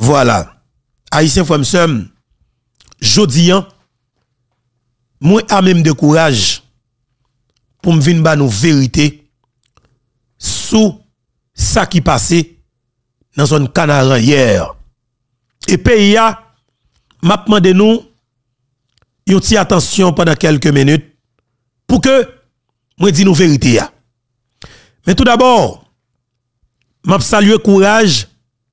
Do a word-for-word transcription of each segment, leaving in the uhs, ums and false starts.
Voilà. Haïtien frère m'sem, jodi an, moi a même de courage pour me venir ba nous vérité sous ça qui passé dans zone Canaran hier. Et pays a m'a demandé nous yon ti attention pendant quelques minutes pour que moi dis nous vérité ya. Mais tout d'abord, m'a saluer courage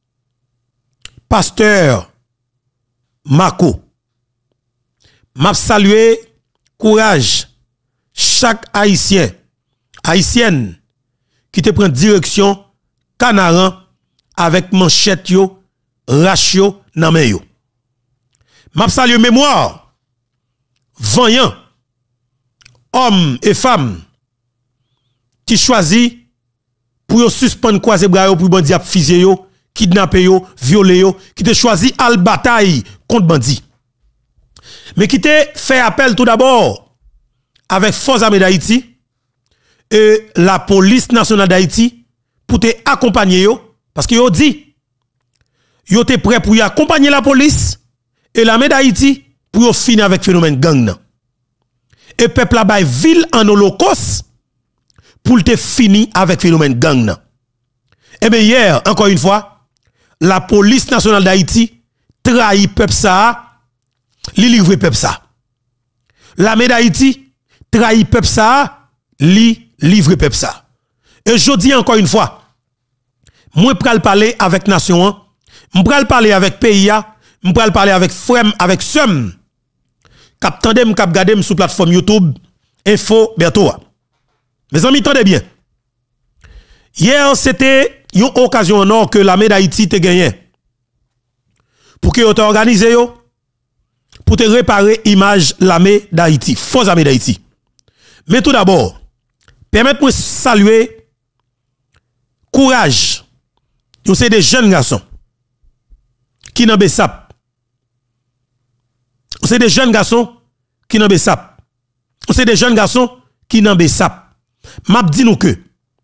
pasteur Mako. M'a saluer courage chaque haïtien, haïtienne qui te prend direction Canaran avec manchette yo, ratio nan men yo. M'a saluer mémoire vaillant hommes et femmes qui choisit pour yo suspendre croiser bras yo pour bandi ap fusiller yo, kidnapper yo, violer yo, qui te choisi al bataille contre bandi. Mais qui te fait appel tout d'abord avec Forces armées d'Haïti et la police nationale d'Haïti pour te accompagner yo parce que yo dit yo te prêt pour y accompagner la police et l'armée d'Haïti pour yo finir avec phénomène gang nan. Et peuple la bay ville en holocauste pour te finir avec phénomène gang nan. Et bien hier encore une fois la police nationale d'Haïti trahit peuple ça, li livre peuple ça. L'armée d'Haïti trahit peuple ça, li livre peuple ça. Et je dis encore une fois, moi pral parler avec nation, moi pral parler avec pays, moi pral parler avec frère, avec somme. Kap tandem kap gadem sur plateforme YouTube Info Berto. Mes amis, tendez bien. Hier c'était une occasion en or que l'armée d'Haïti te gagné pour que vous organisé yo pour te réparer image l'armée d'Haïti, Forces armées d'Haïti. Mais tout d'abord, permettez-moi de saluer courage. Vous c'est des jeunes garçons qui n'en bessap. C'est des jeunes garçons qui n'en bessap. C'est des jeunes garçons qui n'en bessap. M'a dit nous que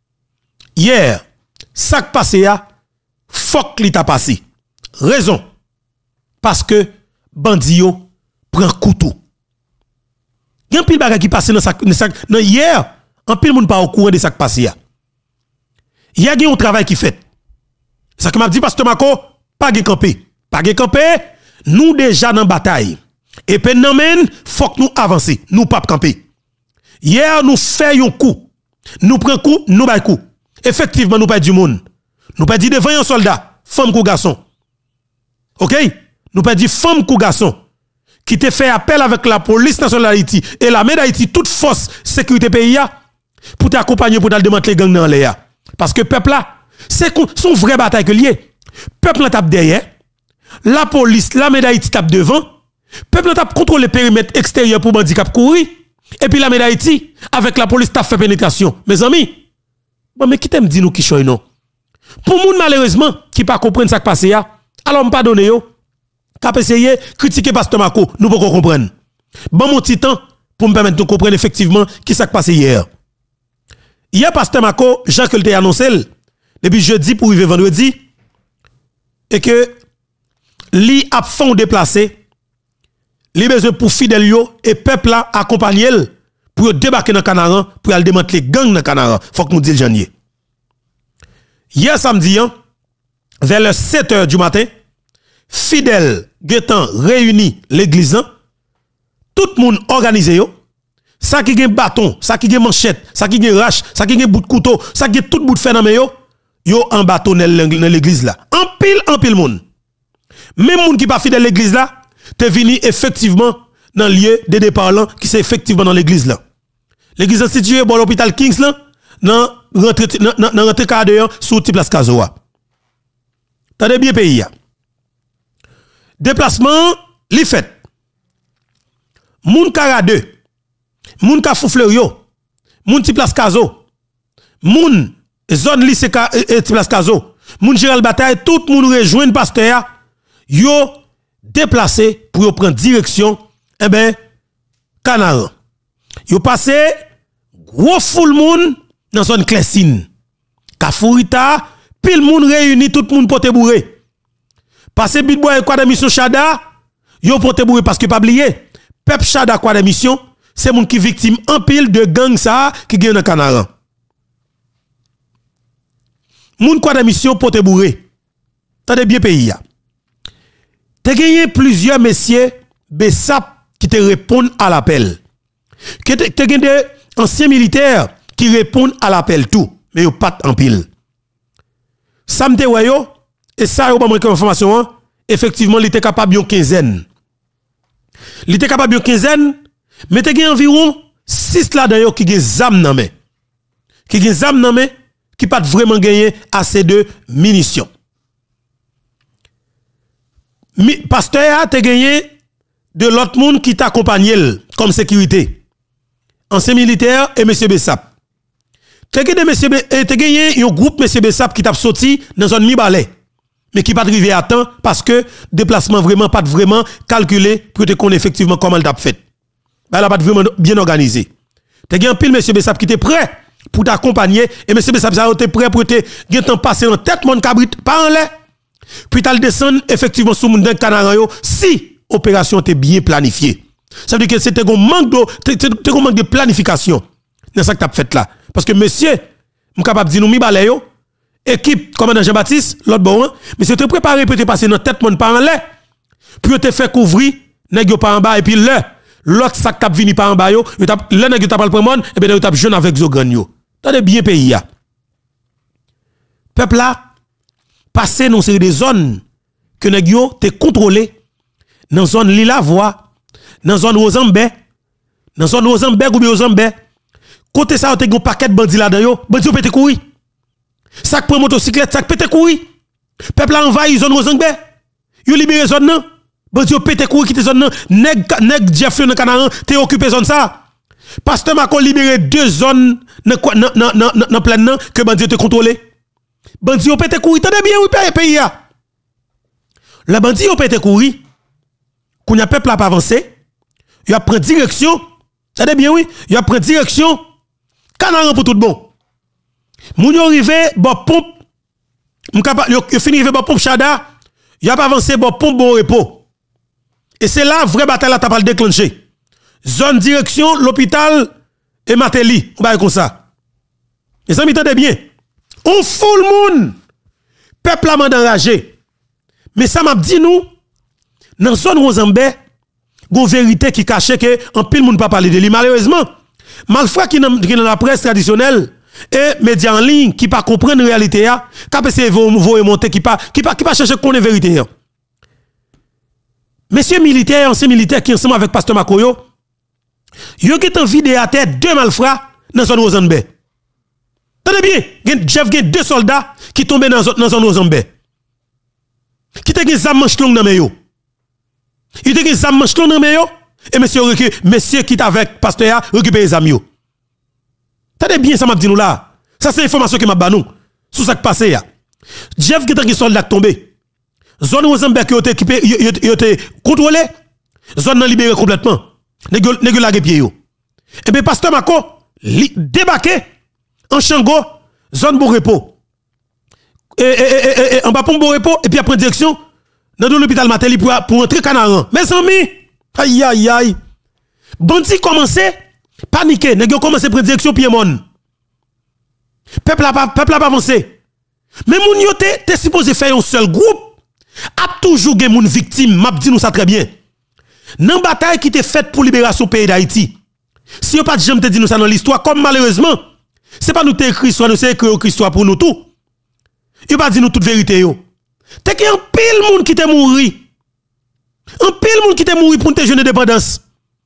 hier ça qui passé ya fuck li ta passé. Raison parce que bandi yo prend couteau. Il y a un pile bagay qui passe dans ça dans hier, un pile moun pas au courant de ça qui passe ya. Il y a un travail qui fait. Ça que m'a dit pasteur Mako, pas de camper. Pas de camper, nous déjà dans bataille. Et puis nan men, faut que nous avancer, nous pas camper. Hier nous fait un coup. Nous prenons coup, nous bay coup. Effectivement nous pas du monde. Nous pas dit devant un soldat, femme ou garçon. OK? Nous pas dit femme ou garçon qui te fait appel avec la police nationale d'Haïti et l'armée d'Haïti toute force sécurité pays pour t'accompagner pour t'aller démanteler gang dans l'air. Parce que peuple là, c'est son vrai bataille que lié. Peuple là tape derrière, la police, l'armée d'Haïti tape devant, peuple là tape contrôle le périmètre extérieur pour bandi cap courir et puis l'armée d'Haïti avec la police tape fait pénétration. Mes amis, bon mais qui t'aime dire nous qui choy non. Pour moun malheureusement qui pas comprendre ça qui passe ya, alors m'pas donner yo, cap essayer critiquer pasteur Mako, nous pas comprendre. Bon mon petit temps pour me permettre de comprendre effectivement qui ça qui passe hier. Hier pasteur Mako, Jean que t'a annoncé depuis jeudi pour arriver vendredi et que li a fond déplacé, li besoin pour fidèle yo et peuple là accompagner pour débarquer dans Canaran pour aller démanteler gang dans Canaran. Faut que nous disions janvier. Hier samedi hein, vers les sept heures du matin, fidèles getan réuni l'église, tout le monde organisé yo, ça qui gen bâton, ça qui gen manchette, ça qui gen rache, ça qui gen bout de couteau, ça qui gen tout bout de fer dans yo, yo en bâton dans l'église là. En pile en pile monde. Même monde qui pas fidèle l'église là, te vini effectivement dans le lieu de départ là qui c'est effectivement dans l'église là. L'église est située dans l'hôpital Kings là, dans rentrée dans rentrée cadre sous type place Kazoa. Tendez bien pays ya. Déplacement li fait. Moun Kara deux, moun ka Foufleur yo, moun type place Kazo, moun zone lycée type place Kazo, moun Gérald Bataille, tout moun rejoindre pasteur yo déplacé pour yo prendre direction eh ben Canaran. Yo passé gros foule moun dans zone Clessine. Kafourita, pile moun réuni tout moun pote bourré. Parce que Bitboy quoi de mission Chada, yo pote bourré parce que pas oublier. Peuple Chada quoi de mission, c'est moun qui victime en pile de gang ça qui gagne dans Canaran. Moun quoi de mission pote bourré. Tendez bien pays ya. Te gagné plusieurs messieurs Bessap qui te répondent à l'appel. Que te gagné des anciens militaires qui répondent à l'appel tout, mais yo pas en pile. Ça me te wayo et ça yo pas manquer information, effectivement, il était capable yon quinzaine. Il était capable yon quinzaine, mais te gagné environ six là-dedans qui gen zam nan men. Qui gen zam nan men qui pas vraiment gagné assez de munitions. Mi, pasteur a te gagné de l'autre monde qui t'accompagne comme sécurité. Ancien militaire et monsieur Bessap. Te gagné monsieur te gagné un groupe monsieur Bessap qui t'a sorti dans zone mi-balai. Mais qui pas arrivé à temps parce que déplacement vraiment pas vraiment calculé pour te connaître effectivement comment il t'a fait. Bah là pas vraiment bien organisé. Te gagné un pile monsieur Bessap qui était prêt pour t'accompagner et monsieur Bessap ça était prêt pour te gagner temps passer en tête mon cabrit pas en l'air. Puis tu descendre effectivement sous moun Canaran yo si opération était bien planifiée. Ça veut dire que c'était un manque de un manque de planification dans ça que tu as fait là parce que monsieur m capable dire nous mi balé yo équipe commandant Jean-Baptiste l'autre bon monsieur te préparé pour te passer dans tête monde par en l'air puis te fait couvrir nèg yo par en bas et puis là l'autre ça t'a vini par en bas yo le nèg yo t'a pas le prendre et ben yo t'a jeune avec zo grand yo. Tendez bien pays ya. Peuple là passer dans série de zones que nèg yo te contrôlé dans zone Lila Voie, dans zone Ozambe, dans zone Ozambe ou bien Ozambe. Côté ça te gon paquet de bandits là-dedans yo, bandits pété courir. Ça prend motocyclette, ça pété courir. Peuple envahi zone Ozambe. Yo libéré zone nan. Bandits pété courir quitter zone nan. Nèg nèg Jeffrey dans Canaran, te occupé zone ça. Pasteur Macron libéré deux zones dans dans dans dans plein nan que bandits te contrôlé. Bandits ont pété courir, tendez bien, oui, pays ya. Les bandits ont pété courir. Quand y a peuple a pas avancé, il a pris direction, tendez bien, oui, il a pris direction, Canaran pour tout bon. Moun yo rivé, bon pompe, m'capable, yo fini rivé bon pompe Chada, il a pas avancé bon pompe bon repos. Et c'est là, vraie bataille là, t'as pas le déclenché. Zone direction, l'hôpital, et Mateli, on va comme ça. Les amis, tendez bien. On fout le monde. Peuple a enragé. Mais ça m'a dit nous, dans la zone Ozambe, il y a une vérité qui cache que en pile monde pas parler de lui. Malheureusement, malfrats qui dans la presse traditionnelle et médias en ligne qui pas comprendre la réalité, qui pas essayer de monter, qui pas qui pas qui pas chercher connaître la vérité. Messieurs militaires, anciens militaires qui ensemble avec pasteur Makoyo, ils ont été en vidéo à tête deux malfrats dans la zone Ozambe. Tenez bien, Jeff gen deux soldats qui tombent dans dans zone Ozambe. Qui te gen zam manche long dans yo. Il te gen zam manche long dans yo et monsieur monsieur qui est avec pasteur récupérer les amis yo. Tenez bien ça m'a dit nous là. Ça c'est information que m'a ba nous sur ça qui passé ya. Jeff gen gen soldat tombé. Zone Ozambe qui été équipé yo été contrôlé. Zone nan libéré complètement. Nèg nèg la pied yo. Et bien pasteur Mako débarqué en Chango, zone bon repos. Et, et, et, et en bas pour bon repos, et puis après direction, dans l'hôpital Mateli pour, pour entrer Canaran. Mes amis, aïe aïe aïe. Bandi commencé, paniquer, nèg yo commencé prendre direction Piémon. Peuple a pas peuple a pas avancé. Mais moun yo te, te supposé faire un seul groupe, a toujours gen moun victime, m'a dit nous ça très bien. Nan bataille qui était faite pour libération pays d'Haïti. Si yo pas jamais te dit nous ça dans l'histoire, comme malheureusement, c'est pas nous te écrit soit nous c'est écrit histoire pour nous tout. Il pas dit nous toute vérité yo. T'es qu'il y a un pile monde qui t'est mouri. Un pile monde qui t'est mouri pour te jeune indépendance.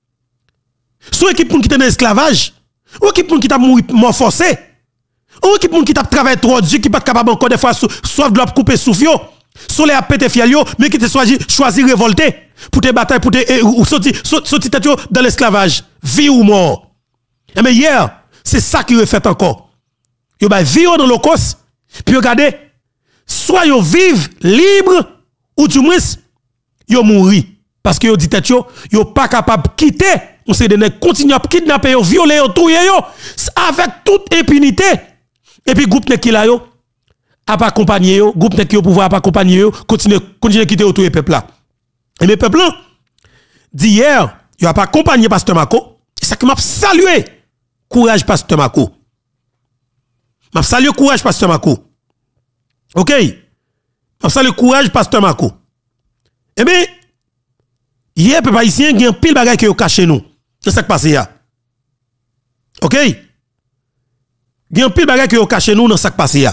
Soit équipe monde qui t'est dans esclavage, ou équipe monde qui t'a mouri mort forcé. Ou équipe monde qui t'a travaillé trop dur qui pas capable encore des fois soif de couper souffle yo. Soleil a pété fiel yo, mais qui te choisi choisi révolter pour te bataille pour te ou sortir sortir tête yo dans l'esclavage, vie ou mort. Et mais hier c'est ça qui refait encore. Yo ba vivre dans l'Holocauste, puis regardez, soit yo vive libre ou du moins yo mouri parce que yo dit tête yo, yo pas capable quitter, on sait de nèg continuer à kidnapper yo, violer yo, touyer yo avec toute impunité. Et puis groupe nèg qui là yo a pas accompagner yo, groupe nèg qui au pouvoir a pas accompagner yo, continue continue quitter autour du peuple là. Et mes peuples d'hier, il a pas accompagné pasteur Marco, c'est ça que m'a salué. Courage pasteur Marco. M'a salué courage pasteur Marco. OK? M'a salué courage pasteur Marco. Eh bien, hier peuple haïtien il y a un pile bagay qui yo caché nous. C'est ça qui passe là. OK? Il y a un pile bagay qui yo caché nous dans ça qui passe là.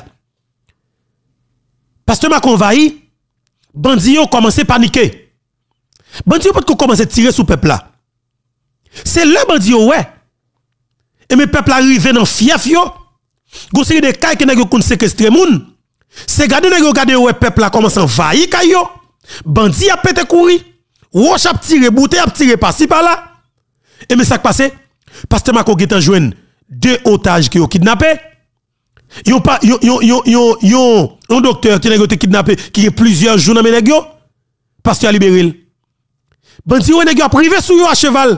Pasteur Marco envahi, bandi yo commencé à paniquer. Bandi yo peut commencer à tirer sur peuple là. C'est le bandi yo ouais. Et mes peuple arrivé dans fief yo. Gon série de kay qui nèg yo kon séquestrer moun. C'est garder nèg yo garder ouais peuple là commence à envahir kay yo. Bandi a pété courir. Roche a tiré, bouté a tiré par-ci par-là. Et mais ça qui passe, pasteur Marco qui est en joine deux otages qui ont kidnappé. Yon pas yon yon yon yon yon un docteur qui a été kidnappé qui est plusieurs jours dans nèg yo. Pasteur libéré. Bandi yo nèg yo privé sou yo à cheval.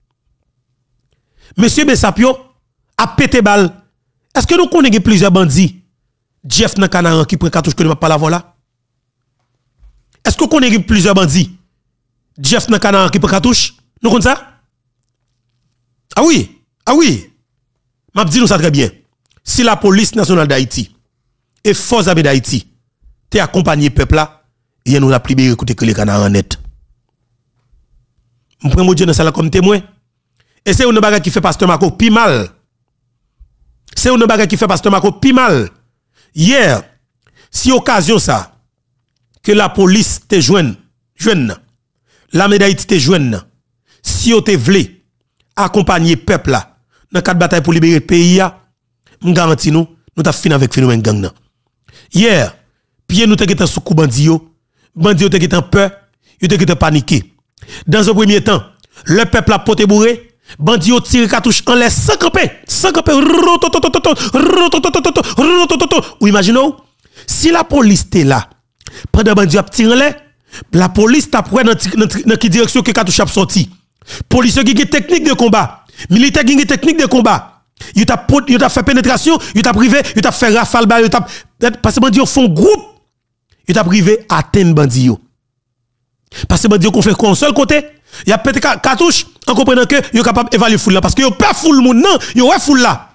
Monsieur Bessapio a pété balle. Est-ce que nous connaissons plusieurs bandits? Jeff nan Canaran qui prend cartouche que ne pas la voilà. Est-ce que vous connaissez plusieurs bandits? Jeff nan Canaran qui prend cartouche? Nous connaissons ça? Ah oui, ah oui. M'a dit nous ça très bien. Si la police nationale d'Haïti et forces armées d'Haïti t'es accompagné peuple là, il nous a libéré écouter que les Canaran net. Je prends mon Dieu dans ça comme témoin. Et c'est une bagarre qui fait pasteur Marco pi mal. C'est une bagarre qui fait pasteur Marco pi mal. Hier, si occasion ça, que la police te joigne, joigne, l'armée d'Haïti te joigne, si vous te voulez accompagner peuple là, dans quatre batailles pour libérer le pays, je garantis nous, nous avons fini avec le phénomène gang. Hier, pied nous te sous coup bandi yo, bandi yo te peur, yo te paniqué. Dans un premier temps, le peuple a poté bourré, bandi yo tire cartouche en l'air sans camper, sans camper. Ou imaginez, si la police était là, pendant bandi a tiré en l'air, la police t'a pris dans quelle direction que cartouche a sorti. Police qui a technique de combat, militaire qui a technique de combat. Il t'a fait pénétration, il t'a privé, il t'a fait rafale, il t'a parce que bandi yo font groupe, il t'a privé atteindre bandi yo. Parce que bandi yo qu'on fait quoi un seul côté, il y a pété cartouche en comprenant que yo capable d'évaluer foule là parce que yo pas foule moun non, yo ouais foule là.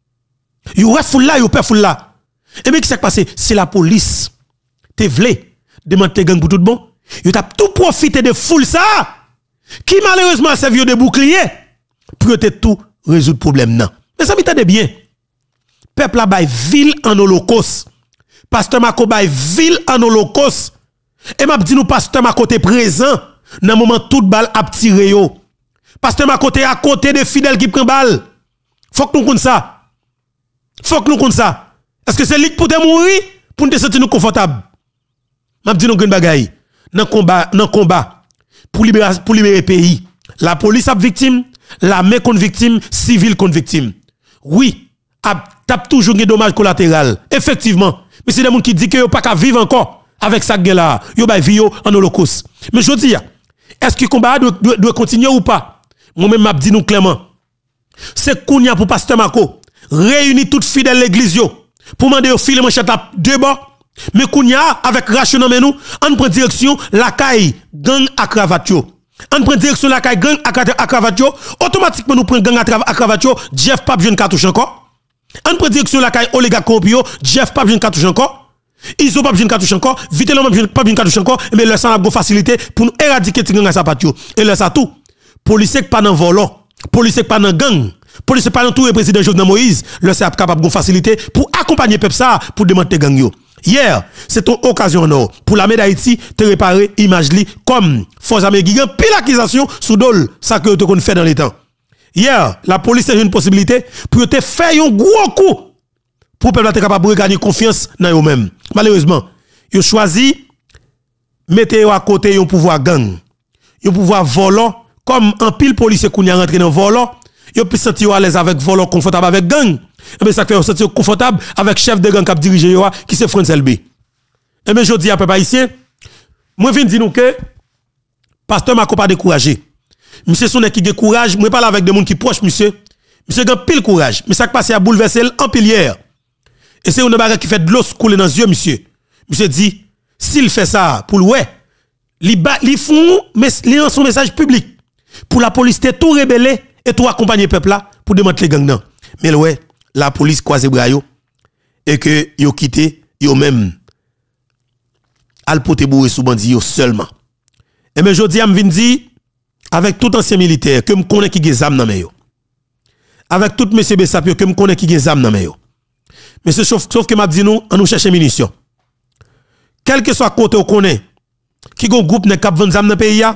Yo ouais foule là, yo pas foule là. Et bien qui s'est passé, c'est la police te vle démanteler gang pour tout bon. Yo t'a tout profité de foule ça qui malheureusement servi de bouclier pour te tout résoudre problème non. Mais ça m'entendez bien. Peuple là bay ville en holocauste. Pasteur Marco bay ville en holocauste. Et m'a dit nous pasteur Marco te présent dans moment toute balle a tiré yo. Pasteur Marco te à côté des fidèles qui prend balle. Faut que nous connaisse ça. Faut que nous connaisse ça. Est-ce que c'est lui pour te mourir pour nous sentir nous confortable? M'a dit nous une bagaille. Dans combat, dans combat pour libérer pour libérer pays. La police a victime, l'armée contre victime, civil contre victime. Oui, a tape toujours des dommages collatéraux. Effectivement, mais c'est des gens qui disent que yo pas qu'à vivre encore avec ça là, yo ba vivre en holocauste. Mais je dis, est-ce que le combat doit, doit, doit continuer ou pas? Moi-même m'a dit nous clairement. C'est kounya pour pasteur Marco réunir toutes fidèles de l'église yo pour demander au filer manchette à deux bords. Mais kounya avec rachon nous, on prend direction la caille gang à cravate yo. On prend direction la caille gang à cravate yo, automatiquement nous prend gang à cravate yo, Jeff pas besoin de cartouche encore. On prend direction la caille Olega Compio, Jeff pas besoin de cartouche encore. Ils ont pas besoin de cartouche encore, vite l'homme pas besoin de cartouche encore, mais leur ça a une facilité pour nous éradiquer gang à sapatio. Et leur ça tout. Policier pas dans volant, policier pas dans gang, policier pas dans tout le président Jovenel Moïse, leur ça capable de facilité pour accompagner peuple ça pour démanteler gang yo. Hier, c'est une occasion non pour l'armée d'Haïti te réparer image li comme force armée qui gagne pile accusation sous dol ça que tu qu'on fait dans les temps. Hier, la police a une possibilité pour te faire un gros coup pour peuple être capable de gagner confiance dans eux même. Malheureusement, ils choisi mettre à côté un pouvoir gang, un pouvoir volant comme un pile policier qui est rentré dans volant, ils peut sentir à l'aise avec volant confortable avec gang. Et bien ça fait sentir confortable avec chef de gang qui a dirigé qui c'est France L B. Et bien je dis à peuple haïtien, moi viens dire nous que pasteur Marco pas découragé. Monsieur son qui a courage, moi parle avec des gens qui proches monsieur. Monsieur a pile courage, mais ça qui passe à bouleverser en pile hier. Et c'est une bagarre qui fait de l'eau couler dans les yeux, monsieur. Monsieur dit, s'il fait ça pour le ouais, il font son message public pour la police de tout rebeller et tout accompagner le peuple là pour démanteler les gangs. Mais ouais, la police croise bras et que yo quitté, yo même al pote bourré sous bandi yo seulement. Et mais jodi am vinn di avec tout ancien militaire que me connais qui gen zam nan men yo. Avec tout monsieur Bessapio que me connais qui gen zam nan men yo. Monsieur sauf, sauf que m'a dit nous on nous chercher munitions. Quel que soit côté on connaît qui gon groupe nek k'ap vendre zam nan pays ya,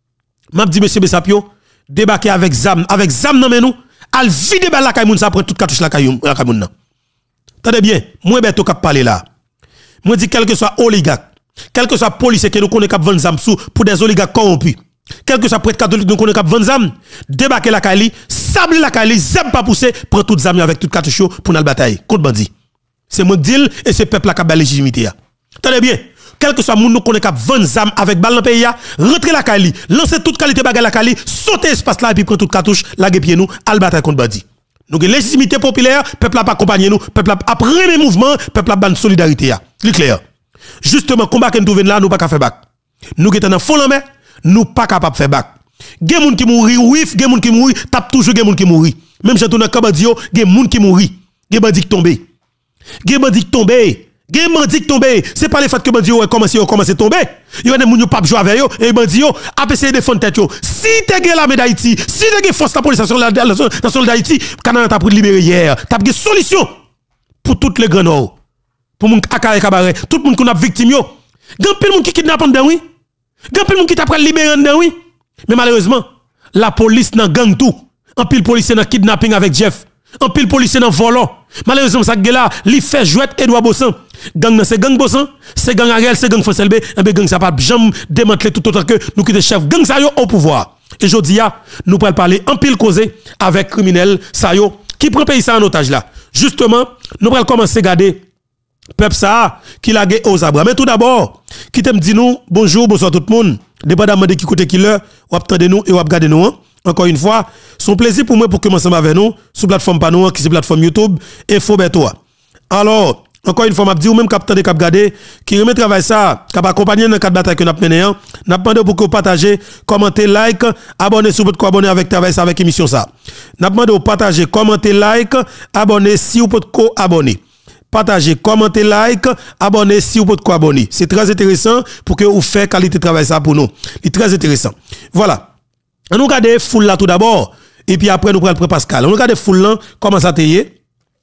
m'a dit monsieur Bessapio débarquer avec zam avec zam nan men nous, al vide bal la kay moun sa prend toute cartouche la kay la kay moun nan. Tendez bien, moi beto k'ap parler là. Moi dit quel que soit oligarque, quel que soit policier que nous connaît k'ap vendre zam sous pour des oligarques corrompus. Quel que soit prêtre catholique nous connaît k'ap vendre zam, débarquer la kay li, sable la kay li, zam pas pousser, prend toute zam avec toute cartouche pour nous bataille contre bandi. C'est moi deal et c'est peuple la k'ap ba légitimité. Tendez bien, quel que soit moun nous connaît k'ap vendre zam avec balle dans pays ya, rentrer la kay li, lancer toute qualité bagay la kay li, sauter espace là et puis prend toute cartouche, la pied nous, al bataille contre bandi. Nous avons légitimité populaire, peuple a pas accompagné nous, peuple a après les mouvements, peuple a ban solidarité ya. C'est clair. Justement combat que nous trouve là, nous pas faire bac. Nous qui dans fond en main, nous pas capable faire bac. Gen moun qui mouri, oui, gen moun qui mouri, tape toujours gen moun qui mouri. Même si dans Kabadio, gen moun qui mouri, gen bandi qui tomber. Gen bandi qui tomber. Gen bandi qui tomber, c'est pas le fait que bandi yo commencé yo commencé tomber. Yo ne moun yo pas jouer avec yo et bandi yo a essayé de défendre tête yo. Si t'es gen la médaille d'Haïti, si t'es gen force la police nationale d'Haïti, Canada t'a pour libérer hier, t'as gen solution pour toutes les grands pour moun akare cabaret, tout moun qu'on a victime yo. Gen pile moun qui kidnappe en dedans oui. Gen pile moun qui t'a pral libérer en dedans oui. Mais malheureusement, la police nan gang tout. En pile policier nan kidnapping avec Jeff. En pile policier nan volant. Malheureusement ça là, li fait jouet Edouard Bossan. Gang c'est gang Bossan, c'est gang Ariel, c'est gang Fonselbe, et bien gang ça pas jamais démanteler tout autant que nous qui des chefs gang ça yo au pouvoir. Et jodi a, nous pourrons parler en pile causer avec criminel ça yo qui prend pays ça en otage là. Justement, nous pourrons commencer à regarder peuple ça qui la gué aux abras. Mais tout d'abord, qui t'aime dit nous bonjour, bonsoir tout le monde. Dépendamment de qui côté qui l'heure, ou attendez nous et ou regarder nous. Hein? Encore une fois, son plaisir pour moi pour commencer avec nous sur plateforme Panou qui c'est plateforme YouTube Info Bertois. Alors, encore une fois, m'a dit ou même capitaine de cap garder qui remet travail ça, cap accompagner dans cadre bataille que n'a mené, n'a demandé pour que vous partagez, commentez, like, abonnez sur votre abonner avec travail ça avec émission ça. N'a demandé de partager, commenter, like, abonner si vous pouvez co-abonner. Partagez, commentez, like, abonnez si vous pouvez co-abonner. C'est très intéressant pour que vous fassiez qualité de travail ça pour nous. C'est très intéressant. Voilà. On nous regarde foule là tout d'abord et puis après nous prenons le Pascal. On nous regarde foule là comment ça t'est.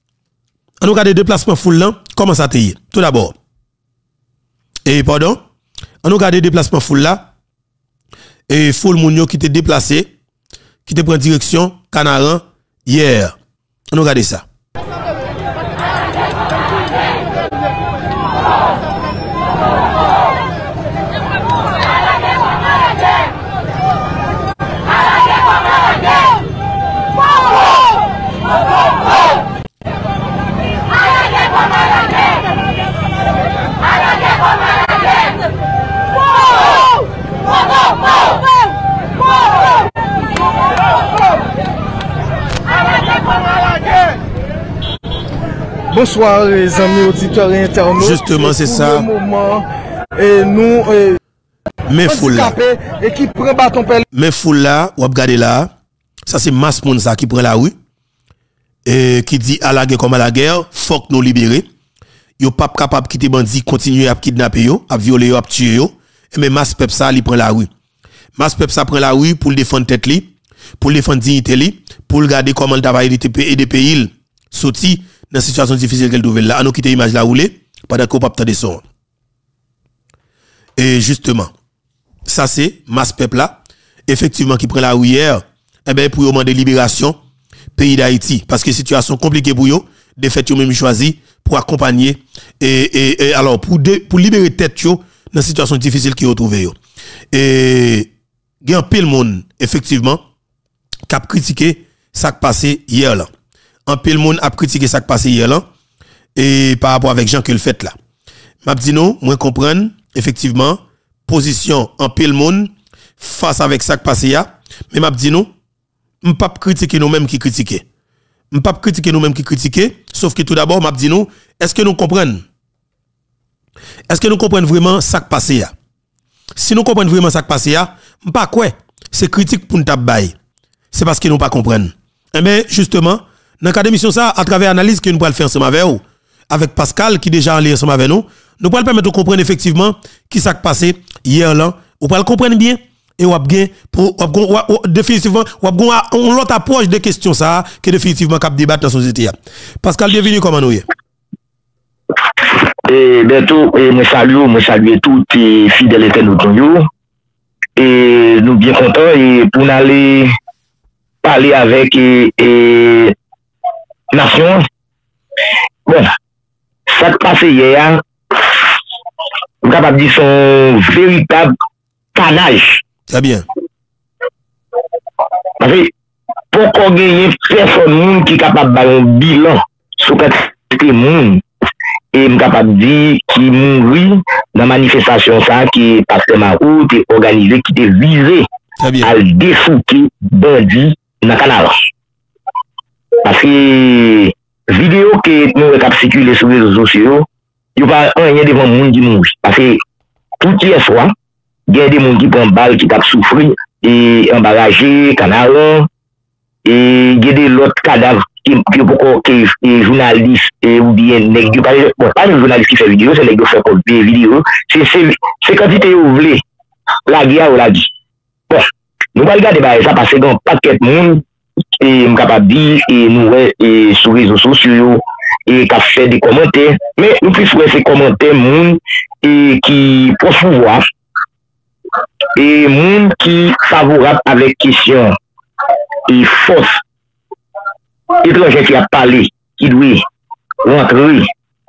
On nous regarde déplacement foule là comment ça t'est. Tout d'abord. Et pardon. On nous regarde déplacement foule là et foule mounio qui t'est déplacé qui te prend direction Canaran hier. On nous regarde ça. Bonsoir les amis auditeurs et internautes. Justement c'est ça. Moment et nous et mais foule là. Et qui prend bâton pelle. Mais foule là, ou regarder là, ça c'est masse monde ça qui prend la rue et qui dit à la guerre comme à la guerre, faut que nous libérer. Yo pas capable quitter bandi continuer à kidnapper yo, à violer yo, à tuer yo. Et mais masse peuple ça, il prend la rue. Masse peuple ça prend la rue pour défendre tête li, pour défendre dignité li, pour regarder comment le travail des pays sorti dans une situation difficile qu'elle trouve là. On nous quitte l'image là rouler pendant qu'on pas de son. Et justement, ça c'est masse peuple là, effectivement qui prend la rue hier, eh ben pour demander libération pays d'Haïti parce que situation compliquée pour yo, de fait yo même choisi pour accompagner et, et, et alors pour de, pour libérer tête yo dans situation difficile qui yo trouvé yo. Et il y a pile monde effectivement qui a critiqué ça qui passé hier là. Un pile monde a critiqué ça qui passé hier là et par rapport avec Jean que le fait là. M'a dit non, moi comprendre effectivement position en pile monde face avec ça qui passé hier, mais m'a dit non, m'pas critiquer nous même qui critiquer. pas critiquer nous-mêmes qui critiquer, sauf que tout d'abord, m'a dit nous, est-ce que nous comprenons? Est-ce que nous comprenons vraiment ça qui passe? Si nous comprenons vraiment ça qui passe, pas quoi, c'est critique pour nous taper. C'est parce que nous pas comprendre. Eh bien, justement, dans le cas d'émission ça, à travers l'analyse que nous pourrons faire ensemble avec vous, avec Pascal qui déjà en lien ensemble avec nous, nous pourrons permettre de comprendre effectivement qui s'est passé hier là. Vous pourrez le comprendre bien et vous avez pour définitivement vous avez une autre approche de questions ça que définitivement cap débattre dans la société. Pascal, bienvenue comment nous. Et bientôt, et me salue, me salue tous les fidèles internautes. Et nous bien contents et pour aller parler avec et, et nation. Bon, ça qui passe hier, je suis capable de dire son véritable canage. Très bien. Parce que pour qu'on gagne personne qui est capable de faire un bilan sur le monde, et je suis capable de dire qu'il mourit dans la manifestation ça qui est Pasteur Marco, qui est organisé, qui est visé à défouquer bandit dans le canal. Parce que vidéo que nous avons circulé sur les réseaux sociaux, il n'y a pas rien devant le monde qui mourit. Parce que tout hier soir, il y a des gens qui prennent balle, qui ont souffert, et embarrassé, canal, et il y a des autres cadavres qui sont des journalistes ou bien nègres, pas les journalistes qui font vidéo, c'est les nègres qui font des vidéos, c'est quantité où vous voulez, la guerre ou la vie. Bon, nous allons regarder ça parce que un paquet de monde, et nous capable de dire, et nous, et sur les réseaux sociaux, et qui fait des commentaires, mais nous plus faire ces commentaires, monde, et qui pour pouvoir, et monde qui favorable avec question, et force, étranger qui a parlé, qui doit rentrer,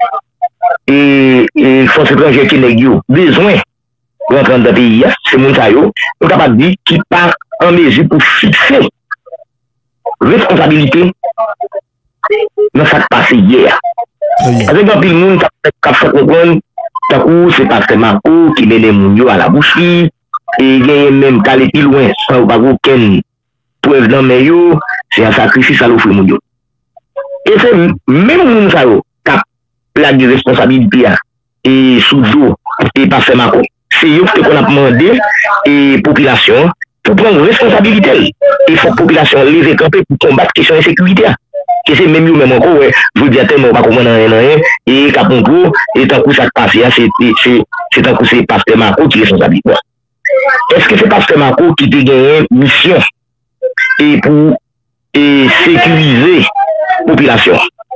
et, et force étrangère qui n'a besoin de rentrer dans le pays, c'est mon ça, nous sommes capables de dire qui part en mesure pour fixer responsabilité dans ce qui s'est passé hier. Avec un peu de monde qui a fait comprendre, c'est Pasteur Marco qui mène les gens à la boucherie, et il y a même qu'à aller plus loin, sans aucune preuve dans le milieu, c'est un sacrifice à l'offre mon Dieu. Et c'est même ça qui a la responsabilité et sous dos et Pasteur Marco. C'est eux qu'on a demandé et population pour prendre responsabilité. Il faut que la population lève camper pour combattre la question de sécurité. Et c'est même eux même encore, je vous dis à tellement pas comment rien et Caponco et tant que ça passe, c'est tant que c'est Pasteur Marco qui est responsable. Est-ce que c'est Pasteur Marco qui a gagné mission et pour et sécuriser la population?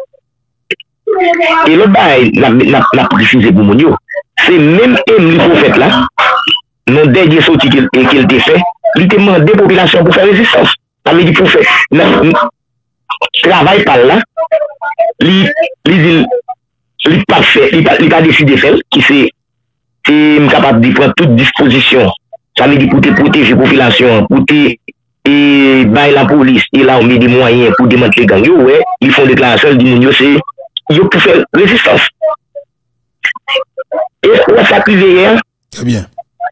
Et l'autre bail, la précisé pour mon c'est même Emily Prophète là, non dernier sorti qu'il a fait, il demande des populations pour faire résistance. Ça veut dire pour faire travail par là, il il pas fait, il pas décidé de faire, qui c'est capable de prendre toute disposition. Ça veut dire pour te protéger la population, pour te et bah, la police, il a mis des moyens pour démanteler les gangs, ouais, ils font déclaration, ils disent, c'est, ils ont pu faire résistance. Et on s'est privé hier. Très bien.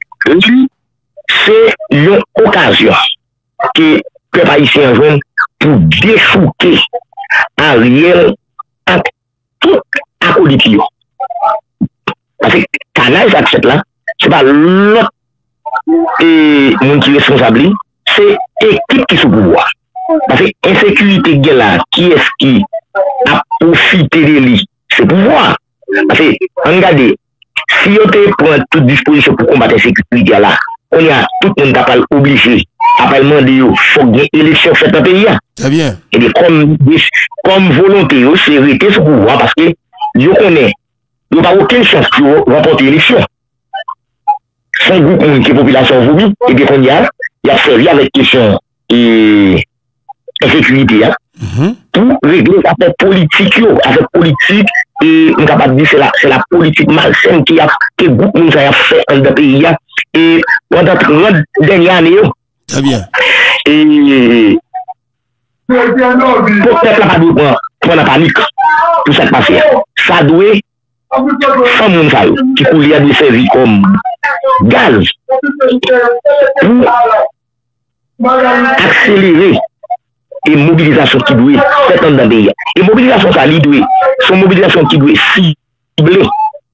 C'est une occasion que le peuple haïtien joue pour défouquer Ariel à tout à côté. Parce que canal accepte là, c'est pas l'autre et mon qui est responsable, c'est l'équipe qui est sous pouvoir. Parce que l'insécurité là, qui est-ce qui a profité de lui? C'est pouvoir. Parce que, regardez, si on prend toute disposition pour combattre la sécurité là, on y a tout le monde qui est obligé à demander il faut qu'il y ait une élection faite dans le pays. Très bien. Et comme, comme volonté, c'est arrêté ce pouvoir parce que je connais, il n'y a pas aucune chance pour remporter l'élection. Sans groupe qui est population voulu, et bien qu'on y a, il y a servi avec question et sécurité. Mm-hmm. Pour régler l'affaire politique, l'affaire politique, et on est capable de dire que c'est la politique malsaine qui a que beaucoup de gens ont fait dans le pays. Et pendant trente dernières années, très bien. Et pour le peuple n'a pas de prendre la panique pour ça qui passe. Ça doit sans monde qui pourrait être servi comme gaz pour accélérer et mobilisation qui doit faire dans le pays. Et mobilisation, ça, lui doit, son mobilisation qui doit cibler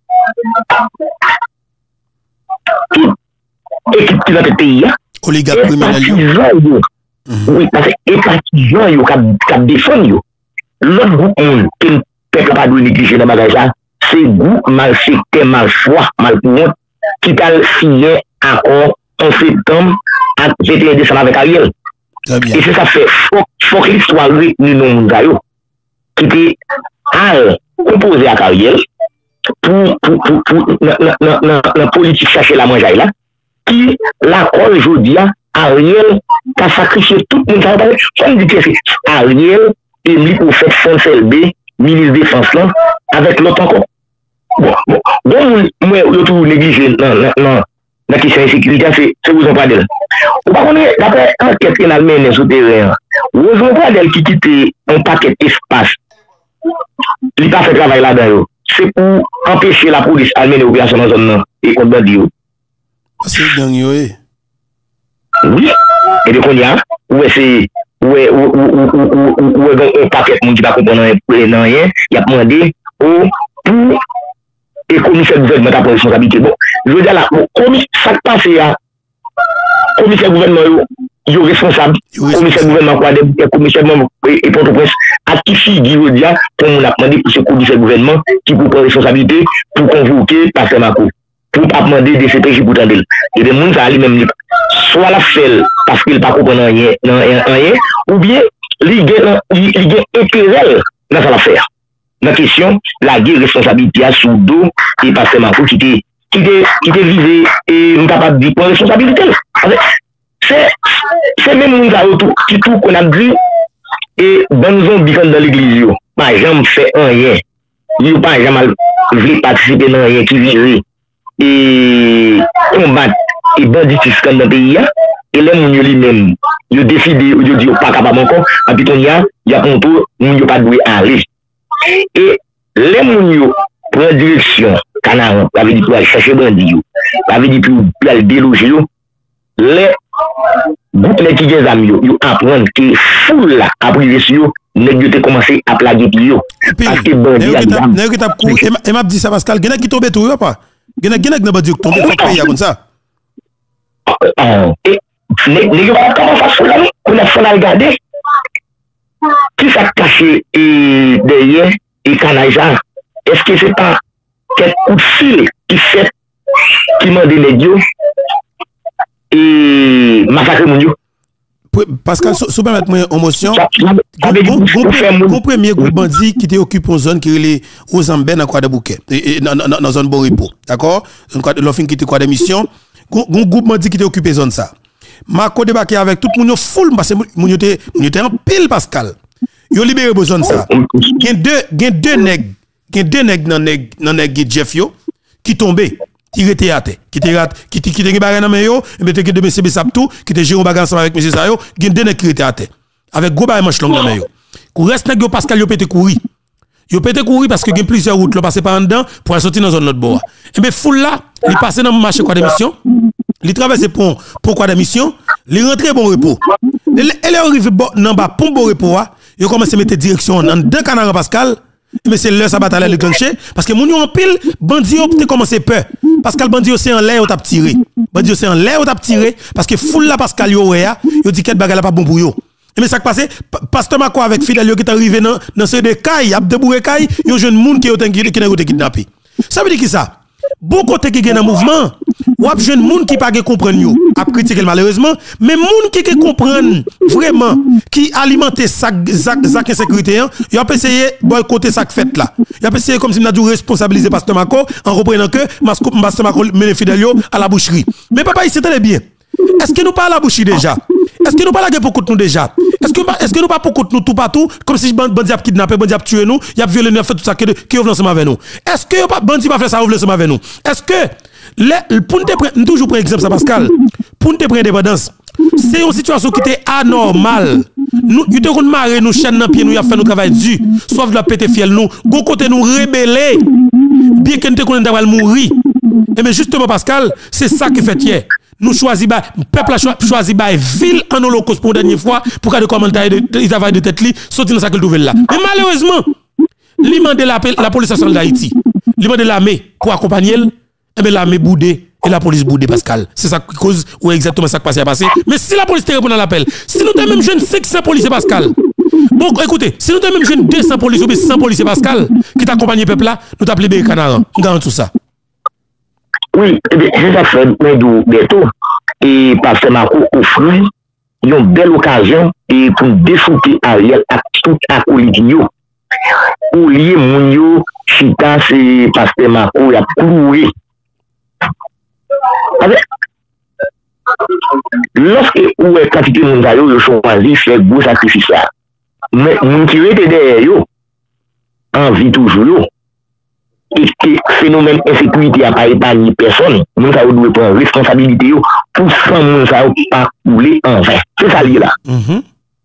toute équipe qui est dans le pays. Oligarque criminel. Oui, parce que les partisans qui défendent, l'autre groupe qui ne peut pas négliger dans le magasin, c'est le groupe mal secteur, mal choix, mal honte, qui a signé accord en septembre à vingt et un décembre avec Ariel. Et c'est ça fait, il faut que l'histoire retenue dans le monde, qui était composé à Ariel pour la politique chercher la mangeaille là, qui l'accord aujourd'hui, Ariel a sacrifié tout le monde. On dit que c'est Ariel et lui pour faire F N C L B, ministre de la Défense là, avec l'autre encore. Bon, bon, bon, moi, je trouve négligé dans la question de sécurité, c'est vous en parlez. Vous connaissez, d'après l'enquête qu'il a menée sur le terrain, vous en parlez qui quitte un paquet d'espace. Il n'a pas fait travail là-dedans. C'est pour empêcher la police à mener l'opération dans la zone et contre bandit. C'est gang, oui. Oui, et donc on y a, où c'est, où est, où est un paquet de monde qui va comprendre rien, il a demandé au pour et commissaire gouvernement à responsabilité. Bon, je veux dire là, bon, ça passe à commissaire gouvernement, il est responsable, commissaire gouvernement, quoi, commissaire et Port-au-Prince, à qui figure, je veux dire, comme on a demandé pour ce commissaire gouvernement qui peut prendre responsabilité pour convoquer Pasteur Marco, pour pas demander des C P J pour tendre. Et des gens, ça a lui-même, soit la fait parce qu'il ne peut pas comprendre rien, ou bien, il y a intérêt dans cette affaire. La question, la guerre responsabilité à sous dos et Pasteur Marco qui était qui était qui était visé et nous capable de prendre responsabilité. C'est c'est même nous autour qui tout qu'on a dit et dans zombie dans l'église pas jamais fait rien. Il pas jamais voulu participer dans rien qui visé et combattre et banditisme dans le pays et les gens lui-même ils décidé ils dit pas capable encore et puis il y a il y a un peu nous pas doué aller. Et les gens prennent direction, Canard, ça veut dire pour aller chercher bandit, ça veut dire pour aller déloger, les groupes qui ont des amis, ils apprennent que foule là, après les yeux, ils commencé à plaguer plus. Parce que bandit a des et m'a dit ça, Pascal, il y en a qui tombent tout, pas? Il y en a qui tombent tout, il faut payer comme ça. Et les gens, comment ça se fait? On a fait regarder. Qui s'est caché derrière et Canaïsa? Est-ce que c'est pas quelques coups de fil qui fait, qui m'a donné Dieu et massacrer mon Dieu? Pascal, si vous permettez une émotion, le premier groupe bandit qui était occupé en zone qui est aux Ambens dans Croix de Bouquet, dans la zone Boripo, d'accord? L'offre qui était quoi d'émission, le groupe bandit qui était occupé zone ça. Marco débarqué avec tout le monde full parce que mon était en pile Pascal. Yo libéré besoin de ça. Gen deux gen deux nèg, gen deux nèg dans nèg dans nèg Jeff yo qui tombé, qui était à terre, qui était qui qui était bagay dans main yo, et mettait que de monsieur Bessap tout, qui était géré bagay ensemble avec monsieur ça yo, gen deux nèg qui était à terre avec gros bagay manche longue dans main yo. Kou reste nèg yo Pascal yo pété courir. Yo pété courir parce que gen plusieurs routes là passer par en dedans pour sortir dans zone l'autre bord. Et ben foule là, il passé dans marché quoi d'émission. Il traverse pont pour quoi d'émission, il rentre bon repos. Elle est arrivé dans bas pont bon repos, il commence à mettre direction dans deux canards Pascal, mais c'est l'heure sa bataille le clencher parce que mon en pile bandi ont commencé peur. Pascal bandi c'est en l'air ou t'a tiré. Bandi c'est en l'air ou t'a tiré parce que foule la Pascal yo ya, yo dit qu'elle bagarre pas bon pour yo. Mais ça qui passé pasteur Marco avec Fidel yo qui est arrivé dans dans ce de caille, a debouré caille, yo jeune monde qui qui qui n'a kidnappé. Ça veut dire qui ça? Bon côté qui gagne un mouvement, ou ap jeune monde qui pas comprendre yo, a critiquer malheureusement, mais monde qui comprendre vraiment qui alimenter ça ça insécurité, il a essayé boycotter ça fait là. Il a essayé comme si n'a dû responsabiliser pasteur Marco en reprenant que pasteur Marco mène fidèle à la boucherie. Mais papa, il c'était bien. Est-ce que nous pas à la boucherie déjà? Est-ce que nous pas la guerre pour contre nous déjà? Est-ce que est-ce que nous pas pour contre nous tout partout comme si bandi a kidnappé, bandi a tué nous, il a violé nous, fait tout ça que qui revenant ensemble avec nous. Est-ce que pas bandi pas faire ça revenir ensemble avec nous? Est-ce que les pour nous prendre toujours prendre exemple ça Pascal, pour nous prendre indépendance, c'est une situation qui était anormale. Nous nous te marrer nous chaîne dans pied nous y a fait nous travail dur, sauf la pété fiel nous, go côté nous rebeller. Bien que nous te connait d'avoir mourir. Et mais justement Pascal, c'est ça qui fait hier. nous choisi ba peuple a choisi ba ville en holocauste pour dernière fois pour faire des commentaires de travail de tête li sorti dans sa nouvelle là. Mais malheureusement, li mande la la police nationale d'Haïti, li mande l'armée pour accompagner elle, et bien l'armée boudé et la police boudé Pascal. C'est ça qui cause ou exactement ça qui passe à passer. Mais si la police te répond à l'appel, si nous avons même jeune cinq cents policiers Pascal. Bon, écoutez, si nous avons même jeune deux cents policiers ou cent policiers Pascal qui t'accompagnent le peuple là, nous t'appelons des canards. On garde tout ça. Oui, c'est ça fait bientôt. Et parce que Marco offre une belle occasion et pour défouter Ariel à tout acolyte pour lier mon yo chita c'est parce que Marco a cloué. Lorsque ou est quantité mondiale yo choisi faire gros sacrifice là. Mais mon qui était derrière yo envie toujours yo. Et que phénomène insécurité a pas épargné personne, nous ça doit prendre responsabilité pour sans nous ça pas couler en vain. C'est ça lié là. Mm-hmm.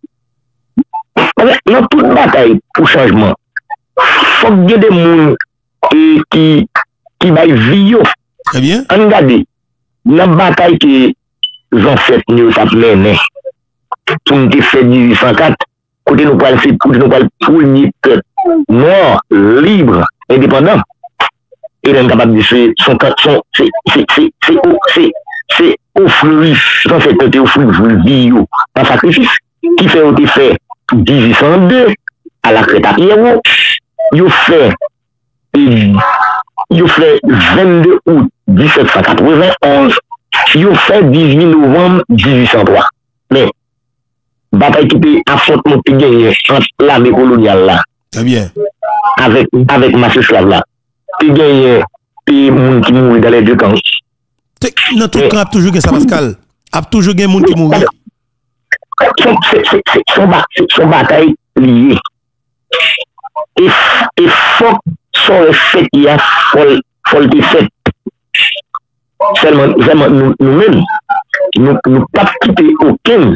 Dans toute bataille pour changement, faut qu'il y ait des gens qui qui qui baillent vie. Très bien. On regarde dans la bataille que j'en fait nous ça mené pour nous faire mille huit cent quatre, côté nous pas le pour nous pas le premier peuple noir libre indépendant. Et est capable de dire son son c'est c'est c'est c'est c'est offrir sans fait tenter offrir vie en sacrifice qui fait au fait dix-huit cent deux à la crête à Pierrot il fait il fait vingt-deux août dix-sept cent quatre-vingt-onze il fait dix-huit novembre dix-huit cent trois mais bataille qui était affrontement qui gagné entre l'armée coloniale là très bien avec avec masse esclave là qui gagne et moun qui mourit dans les deux camps. Dans tout camp, a toujours que ça, Pascal. A toujours des moun qui mourit. Son bataille liée. Et il faut son fait, il y a folle de fait. Seulement, nous-mêmes, nous ne pas quitter aucun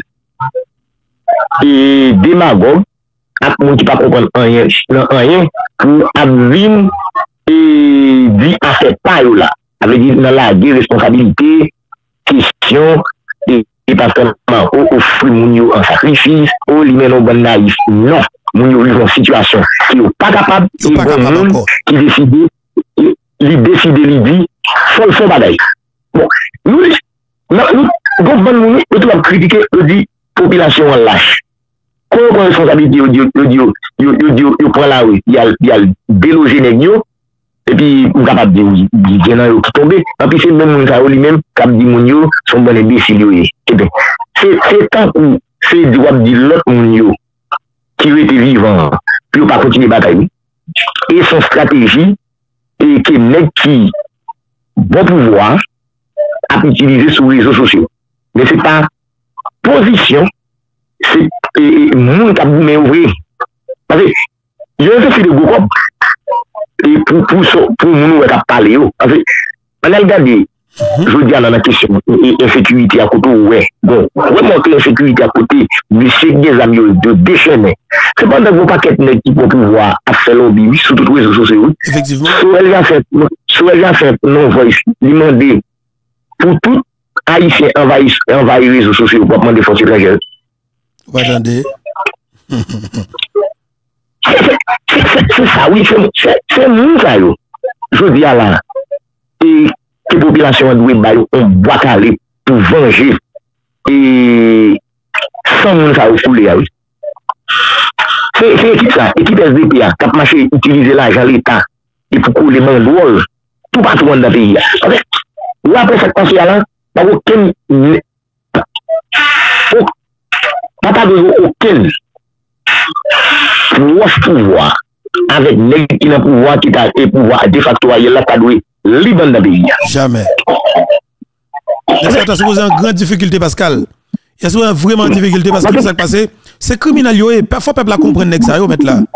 démagogue, avec moun qui ne comprend rien, rien pour abîmer et dit à cette paille là, avec dit dans la responsabilité, question, et, et parce que on offre mon en sacrifice, on lui met nos bonnes naïfs. Non, mon vivent en situation qui n'est pas capable, qui qui décide, il décide, il dit, faut le faire bagaille. Bon, nous, nous, nous, nous, nous, nous, critiquer, nous dit, population en lâche. Comment responsabilité, il prend la rue, il y a le délogé négio. Et puis, on est capable de dire, il y a qui tombe. Et puis, c'est même ça lui-même qui a dit, mon son bon imbécile. C'est tant que c'est droit de dire l'autre mon qui était vivant, puis on ne pas continuer la bataille. Et son stratégie, et que les qui bon pouvoir a utilisé sur les réseaux sociaux. Mais ce n'est pas position, c'est le monde qui a boumé ouvrir. Parce que, il y a un fait de gros et pour pour pour nous on a parlé parce que on a regardé je dis à la question insécurité à côté ouais bon vraiment que l'insécurité à côté monsieur des amis de déchaîner c'est pas dans vos paquets qui pour pouvoir faire lobby sur tous les réseaux sociaux effectivement sur elle a fait sur elle a fait non voice demander pour tout haïtien envahir envahir les réseaux sociaux pour demander force étrangère attendez c'est ça, oui, c'est nous, ça, yo. Je dis à la, et que la population doit on boit calé pour venger, et sans nous, ça, fouler, oui. C'est équipe ça, équipe S D P A, qui a marché utiliser l'argent de l'État, et pour couler main drôle, tout partout dans le pays. Ou après cette conseil-là, pas aucun, pas besoin aucun. Pour pouvoir avec les qui n'ont pouvoir qui a et pouvoir de facto il a cadoué libre dans le pays. Jamais. Est-ce que tu as supposé une grande difficulté Pascal? Est-ce que vraiment une difficulté parce que ça passé c'est criminel yo et parfois peuple la comprendre ça yo mettre là.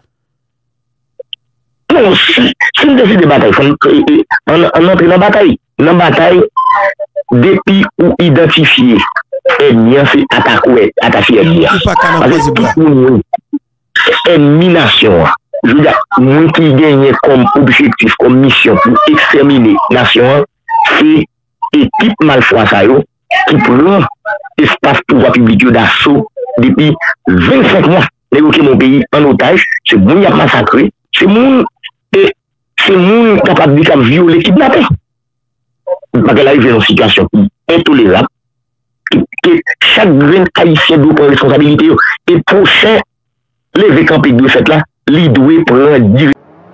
Non, si si on décide de bataille, on on entre dans bataille, dans bataille depuis ou identifier ennemi c'est attaquer attaquer ennemi. Pas canal ennemi nation. Je veux dire, nous qui gagnent comme objectif, comme mission pour exterminer nation, c'est équipe malfroid ça yo qui prend espace pouvoir public d'assaut depuis vingt-cinq mois. Négocier mon pays en otage, c'est moun qui a massacré, c'est moun et c'est moun capable de violer, kidnapper. Parce qu'elle arrive dans une situation intolérable, que chaque grain haïtien doit prendre responsabilité. Et prochain, les campés de cette là, il doit prendre direction.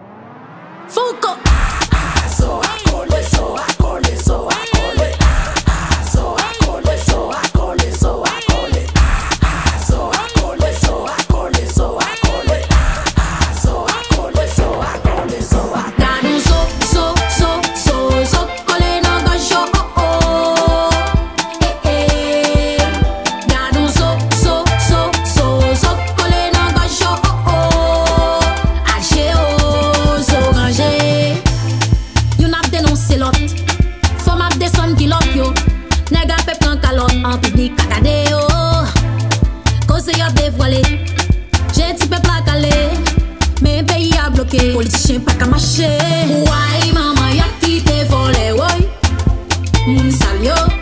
Politicien pas qu'à marcher. Ouais, maman, y'a qui te volé, ouais. Moun salio.